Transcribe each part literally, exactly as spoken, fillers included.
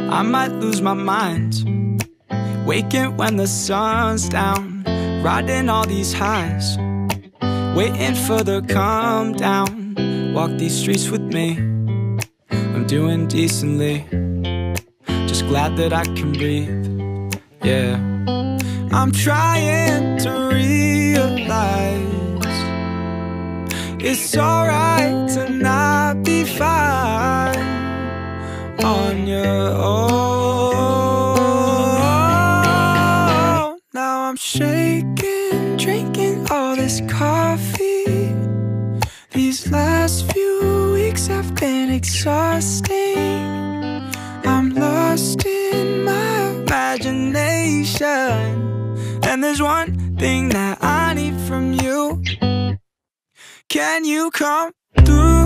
I might lose my mind, waking when the sun's down, riding all these highs, waiting for the calm down. Walk these streets with me, I'm doing decently, just glad that I can breathe, yeah. I'm trying to realize it's alright to not be fine on your own. Now I'm shaking, drinking all this coffee. These last few weeks have been exhausting. I'm lost in my imagination, and there's one thing that I need from you. Can you come through?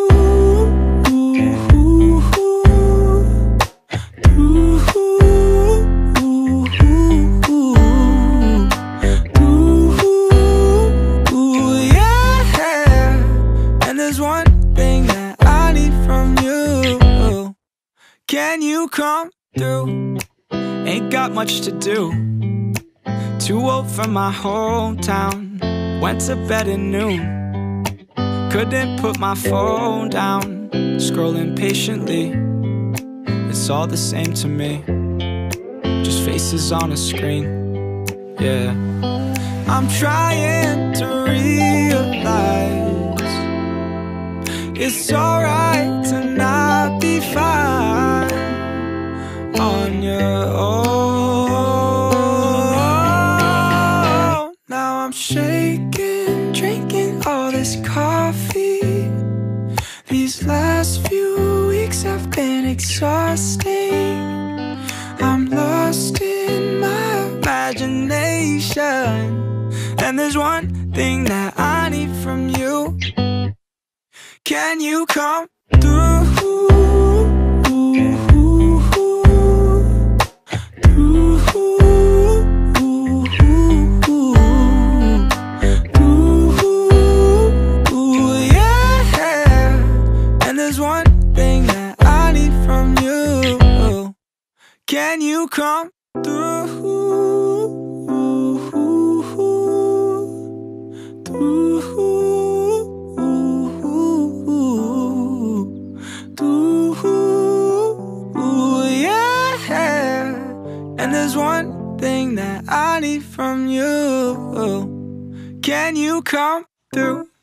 Can you come through? Ain't got much to do, too old for my hometown. Went to bed at noon, couldn't put my phone down. Scrolling patiently, it's all the same to me, just faces on a screen, yeah. I'm trying to realize it's alright to not be fine on your own. Now I'm shaking, drinking all this coffee. These last few weeks have been exhausting. I'm lost in my imagination, and there's one thing that I need from you. Can you come through? Can you come through? Through, through, yeah. And there's one thing that I need from you. Can you come through?